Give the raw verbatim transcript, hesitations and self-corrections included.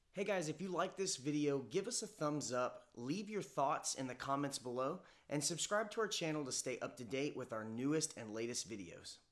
Hey guys, if you like this video, give us a thumbs up, leave your thoughts in the comments below, and subscribe to our channel to stay up to date with our newest and latest videos.